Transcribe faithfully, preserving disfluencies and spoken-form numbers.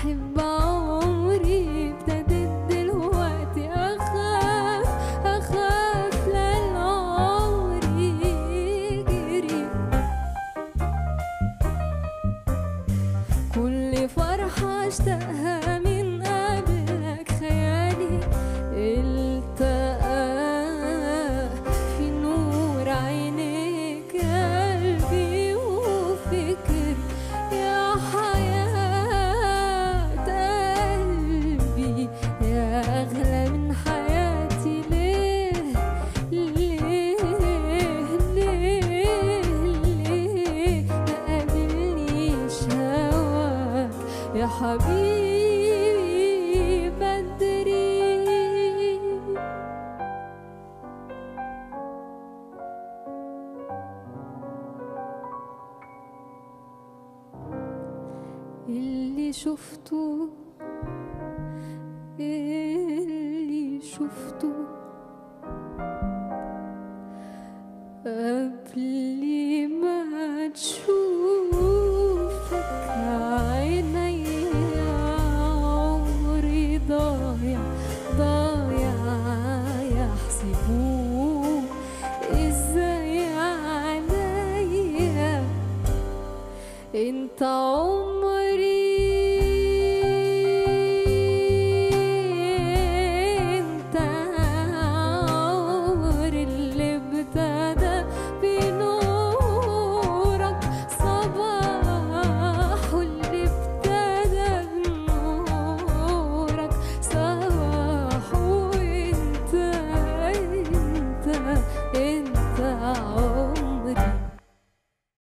أحب عمري ابتدت دلوقتي أخاف أخاف للعمر يجري. كل فرحة اشتاقها من قبلك خيالي التقى في نور عينيك قلبي وفكر يا حياة قلبي يا أغلى من حياتي. ليه ليه ليه ليه مقابلنيش هواك يا حبيبي بدري. اللي شفته اللي شفته قبل ما تشوفك عيني عمري ضايع ضايع يحسبوه ازاي عليا انت عمري